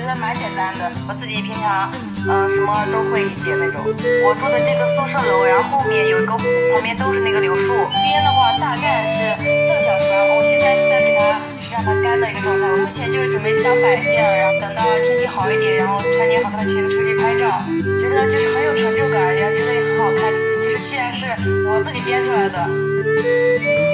得蛮简单的，我自己平常什么都会一点那种。我住的这个宿舍楼，然后后面有一个湖，旁边都是那个柳树，边的话大概是4个小时，我现在是在给它是让它干的一个状态。我目前就是准备当摆件，然后等到天气好一点，然后穿点好看的裙子出去拍照，觉得就是很有成就感，然后觉得也很好看，就是既然是我自己编出来的。